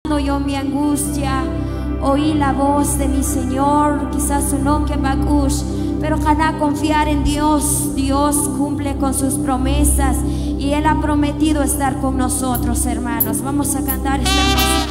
yo mi angustia, oí la voz de mi Señor, quizás su nombre Bacush, pero Haná confiar en Dios. Dios cumple con sus promesas y Él ha prometido estar con nosotros, hermanos. Vamos a cantar esta canción.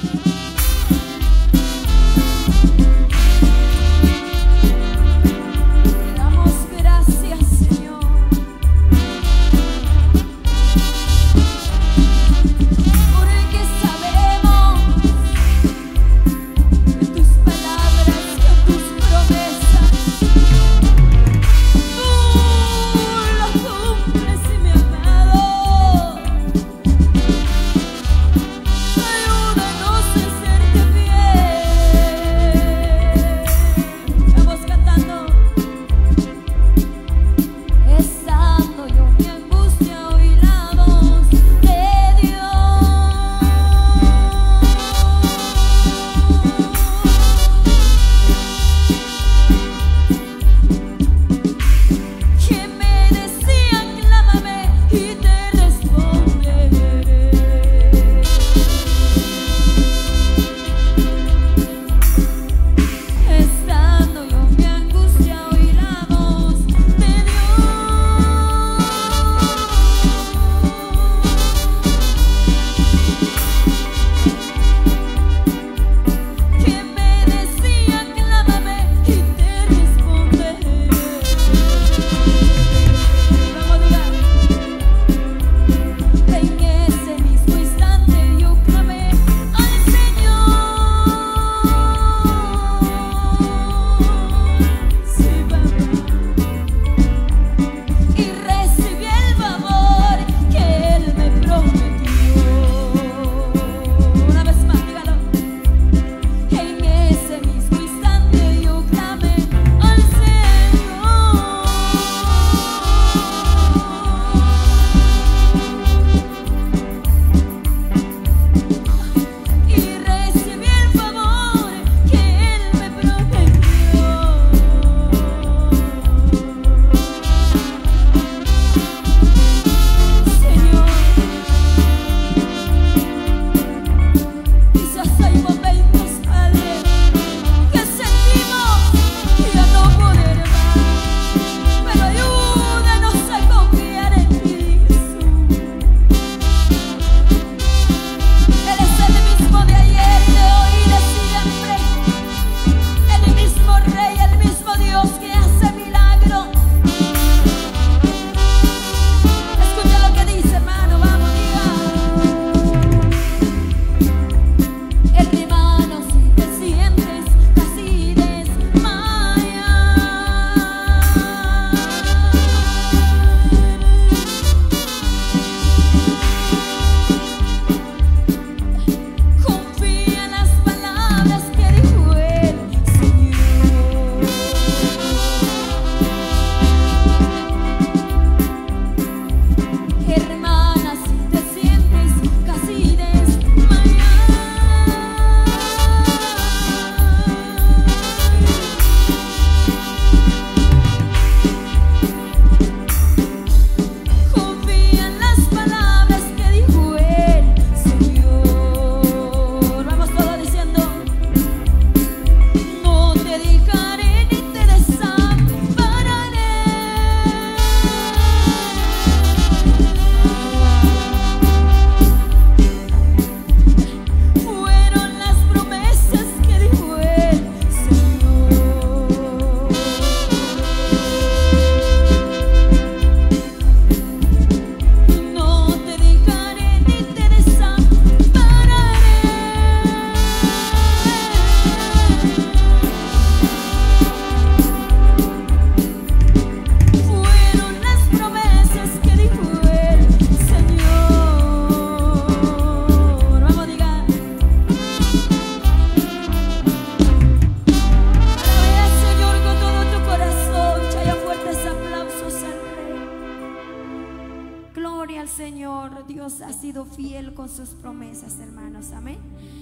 Dios ha sido fiel con sus promesas, hermanos, amén.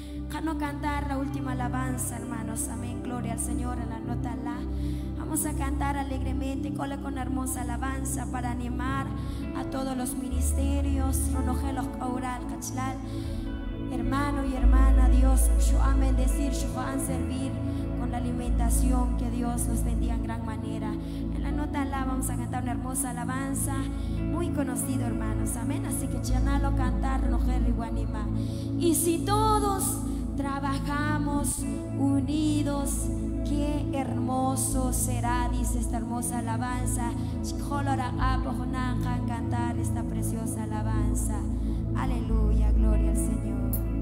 No cantar la última alabanza, hermanos, amén. Gloria al Señor en la nota la. Vamos a cantar alegremente con hermosa alabanza para animar a todos los ministerios, hermano y hermana Dios a bendecir, a servir con la alimentación. Que Dios los bendiga en gran manera. En la nota la vamos a cantar una hermosa alabanza, muy conocido, hermanos, amén. Así que chanalo cantar no Guanima. Y si todos trabajamos unidos, qué hermoso será, dice esta hermosa alabanza. Cantar esta preciosa alabanza. Aleluya, gloria al Señor.